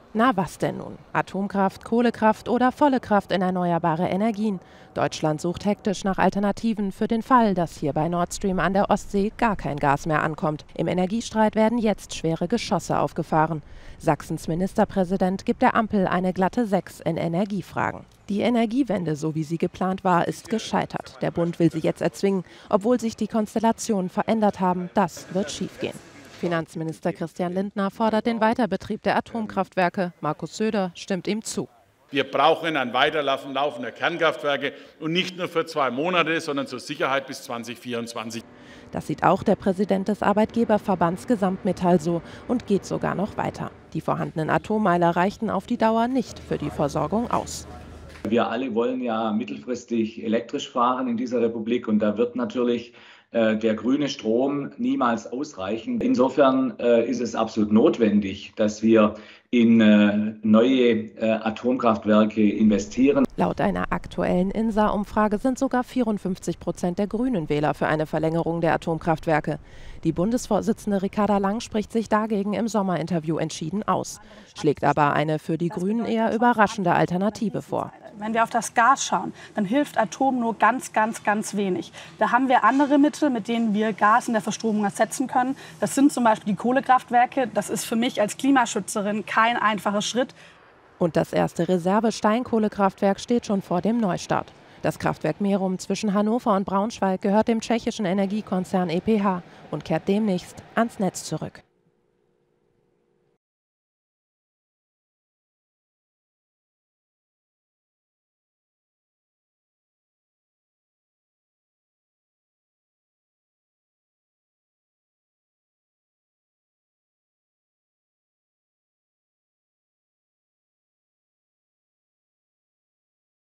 Na was denn nun? Atomkraft, Kohlekraft oder volle Kraft in erneuerbare Energien? Deutschland sucht hektisch nach Alternativen für den Fall, dass hier bei Nord Stream an der Ostsee gar kein Gas mehr ankommt. Im Energiestreit werden jetzt schwere Geschosse aufgefahren. Sachsens Ministerpräsident gibt der Ampel eine glatte 6 in Energiefragen. Die Energiewende, so wie sie geplant war, ist gescheitert. Der Bund will sie jetzt erzwingen, obwohl sich die Konstellationen verändert haben. Das wird schiefgehen. Finanzminister Christian Lindner fordert den Weiterbetrieb der Atomkraftwerke. Markus Söder stimmt ihm zu. Wir brauchen ein Weiterlaufen der Kernkraftwerke und nicht nur für 2 Monate, sondern zur Sicherheit bis 2024. Das sieht auch der Präsident des Arbeitgeberverbands Gesamtmetall so und geht sogar noch weiter. Die vorhandenen Atommeiler reichten auf die Dauer nicht für die Versorgung aus. Wir alle wollen ja mittelfristig elektrisch fahren in dieser Republik und da wird natürlich der grüne Strom niemals ausreichen. Insofern ist es absolut notwendig, dass wir in neue Atomkraftwerke investieren. Laut einer aktuellen INSA-Umfrage sind sogar 54% der grünen Wähler für eine Verlängerung der Atomkraftwerke. Die Bundesvorsitzende Ricarda Lang spricht sich dagegen im Sommerinterview entschieden aus, schlägt aber eine für die Grünen eher überraschende Alternative vor. Wenn wir auf das Gas schauen, dann hilft Atom nur ganz wenig. Da haben wir andere Mittel, mit denen wir Gas in der Verstromung ersetzen können. Das sind zum Beispiel die Kohlekraftwerke. Das ist für mich als Klimaschützerin kein einfacher Schritt. Und das erste Reserve-Steinkohlekraftwerk steht schon vor dem Neustart. Das Kraftwerk Merum zwischen Hannover und Braunschweig gehört dem tschechischen Energiekonzern EPH und kehrt demnächst ans Netz zurück.